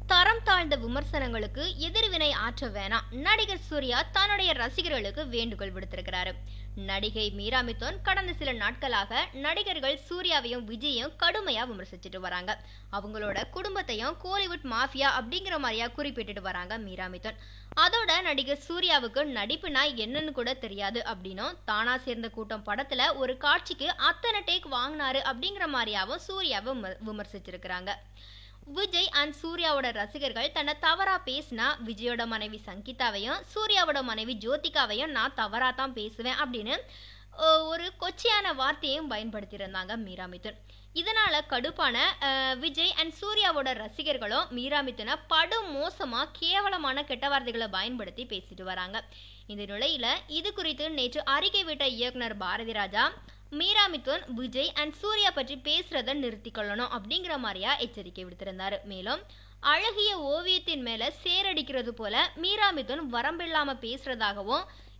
தரம் தாழ்ந்த விமர்சனங்களுக்கு எதிர்வினை ஆற்ற வேணாம். நடிகர் சூர்யா தன்னுடைய ரசிகர்களுக்கு வேண்டுகோள் விடுத்திருக்கிறாரு. நடிகை மீரா மிதுன் கடந்த சில நாட்களாக நடிகர்கள் சூர்யாவையும் விஜயையும் கடுமையா விமர்சிச்சுட்டு வராங்க. அவங்களோட குடும்பத்தையும் கோலிவுட் மாஃபியா அப்படிங்கிற மாதிரியா குறிப்பிட்டுட்டு வராங்க மீரா மிதுன். அதோட நடிகர் சூர்யாவுக்கு நடிப்புனா என்னன்னு கூட தெரியாது அப்படின்னும், தானா சேர்ந்த கூட்டம் படத்துல ஒரு காட்சிக்கு அத்தனை டேக் வாங்கினாரு அப்படிங்கிற மாதிரியாவும் சூர்யாவை விமர்சிச்சிருக்கிறாங்க. விஜய் அண்ட் சூர்யாவோட ரசிகர்கள் தன்னை தவறா பேசினா விஜயோட மனைவி சங்கீதாவையும் சூர்யாவோட மனைவி ஜோதிகாவையும் நான் தவறா தான் பேசுவேன் அப்படின்னு ஒரு கொச்சையான வார்த்தையும் பயன்படுத்தியிருந்தாங்க மீரா மிதுன். இதனால கடுப்பான விஜய் அண்ட் சூர்யாவோட ரசிகர்களும் மீரா மிதுனை படு மோசமா கேவலமான கெட்ட வார்த்தைகளை பயன்படுத்தி பேசிட்டு வராங்க. இந்த நிலையில இது குறித்து நேற்று அறிக்கை விட்ட இயக்குனர் பாரதி ராஜா, மீரா மிதுன் விஜய் அண்ட் சூர்யா பற்றி பேசுறத நிறுத்திக்கொள்ளணும் அப்படிங்கிற மாதிரியா எச்சரிக்கை விடுத்திருந்தாரு. மேலும் அழகிய ஓவியத்தின் மேல சேரடிக்கிறது போல மீரா மிதுன் வரம்பில்லாம பேசுறதாகவும்,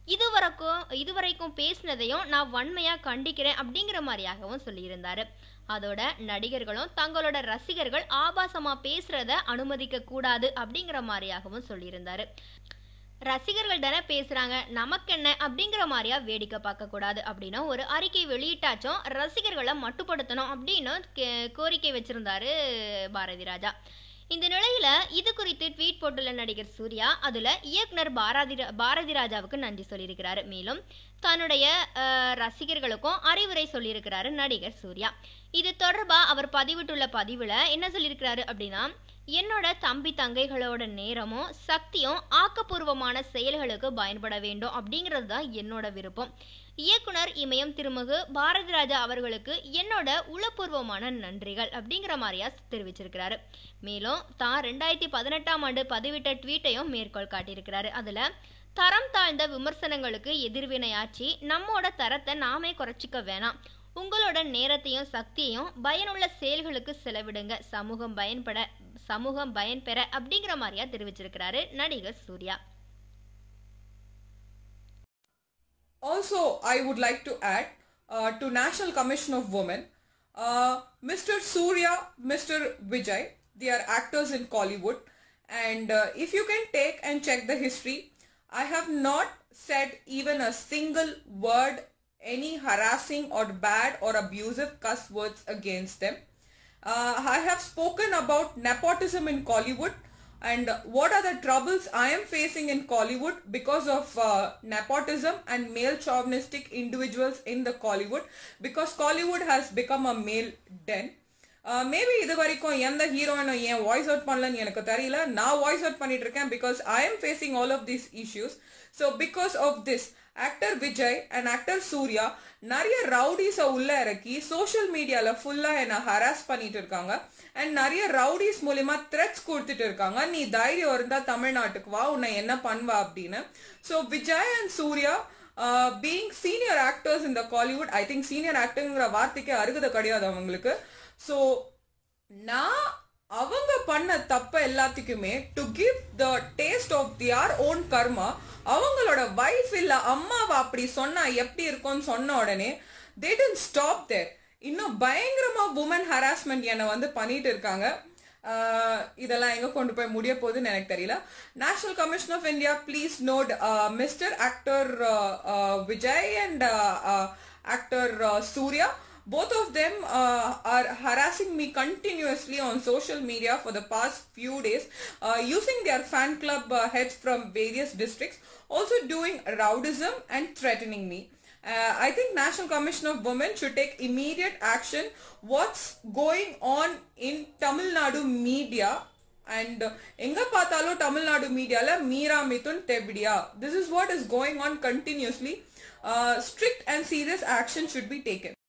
இதுவரைக்கும் பேசினதையும் நான் வன்மையா கண்டிக்கிறேன் அப்படிங்கிற மாதிரியாகவும் சொல்லியிருந்தாரு. அதோட நடிகர்களும் தங்களோட ரசிகர்கள் ஆபாசமா பேசுறத அனுமதிக்க கூடாது அப்படிங்கிற மாதிரியாகவும் சொல்லியிருந்தாரு. ரசிகர்கள் தானே பேசுறாங்க, நமக்கு என்ன அப்படிங்கிற மாதிரியா வேடிக்கை பார்க்க கூடாது அப்படின்னு ஒரு அறிக்கை வெளியிட்டாச்சும் ரசிகர்களை மட்டுப்படுத்தணும் அப்படின்னு கோரிக்கை வச்சிருந்தாரு பாரதி ராஜா. இந்த நிலையில இது குறித்து ட்வீட் போட்டுள்ள நடிகர் சூர்யா அதுல இயக்குனர் பாரதி ராஜாவுக்கு நன்றி சொல்லியிருக்கிறாரு. மேலும் தன்னுடைய ரசிகர்களுக்கும் அறிவுரை சொல்லியிருக்கிறாரு நடிகர் சூர்யா. இது தொடர்பா அவர் பதிவிட்டுள்ள பதிவுல என்ன சொல்லியிருக்கிறாரு அப்படின்னா, என்னோட தம்பி தங்கைகளோட நேரமும் சக்தியும் ஆக்கப்பூர்வமான செயல்களுக்கு பயன்பட வேண்டும் அப்படிங்கிறது தான் என்னோட விருப்பம். இயக்குனர் இமயம் திருமகு பாரதி ராஜா அவர்களுக்கு என்னோட உளப்பூர்வமான நன்றிகள் அப்படிங்கிற மாதிரியா தெரிவிச்சிருக்கிறாரு. மேலும் தான் 2018ஆம் ஆண்டு பதிவிட்ட ட்வீட்டையும் மேற்கோள் காட்டியிருக்கிறாரு. அதுல தரம் தாழ்ந்த விமர்சனங்களுக்கு எதிர்வினையாற்றி நம்மோட தரத்தை நாமே குறைச்சிக்க வேணாம். உங்களோட நேரத்தையும் சக்தியையும் பயனுள்ள செயல்களுக்கு செலவிடுங்க, சமூகம் பயன்பெற அப்படிங்கிற மாதிரியா தெரிவிச்சிருக்கிறாரு நடிகர் Surya. Also, I would like to add to National Commission of Women, Mr. Surya, Mr. Vijay, they are actors in Kollywood, and if you can take and check the history, I have not said even a single word, any harassing or bad or abusive cuss words against them. I have spoken about nepotism in Kollywood and what are the troubles I am facing in Kollywood because of nepotism and male chauvinistic individuals in the Kollywood, because Kollywood has become a male den. Maybe இது வரைக்கும் எந்த ஹீரோயினும் ஏன் voice out பண்ணலன்னு எனக்கு தெரியல. நான் voice out பண்ணிட்டு இருக்கேன் because I am facing all of these issues. So because of this, actor Vijay and actor Surya நிறைய ரவுடிஸை உள்ள இறக்கி சோஷியல் மீடியால ஃபுல்லா என்ன ஹராஸ் பண்ணிட்டு இருக்காங்க. அண்ட் நிறைய ரவுடிஸ் மூலியமா த்ரெட்ஸ் கொடுத்துட்டு இருக்காங்க, நீ தைரியம் இருந்தா தமிழ்நாட்டுக்கு வா, உன்னை என்ன பண்ணுவா அப்படின்னு. So Vijay and Suriya being senior actors in the Kollywood, I think senior ஆக்டர்ங்கிற வார்த்தைக்கு அருகதை கிடையாது அவங்களுக்கு. ஸோ நான் அவங்க பண்ண தப்ப எல்லாத்துக்குமே to give the taste of their own karma, அவங்களோட வைஃப் இல்ல அம்மாவை அப்படி சொன்னா எப்படி இருக்கும்னு சொன்ன உடனே they didn't stop there. இன்னும் பயங்கரமா உமன் ஹராஸ்மெண்ட் என்னை வந்து பண்ணிட்டு இருக்காங்க. இதெல்லாம் எங்க கொண்டு போய் முடிய போகுதுன்னு எனக்கு தெரியல. National commission of India, please note mister actor Vijay and actor Suriya, both of them are harassing me continuously on social media for the past few days, using their fan club heads from various districts, also doing rowdyism and threatening me. I think National Commission of Women should take immediate action. What's going on in Tamil Nadu media, and enga pathalo Tamil Nadu media la Meera Mithun Tebdiya, this is what is going on continuously. Strict and serious action should be taken.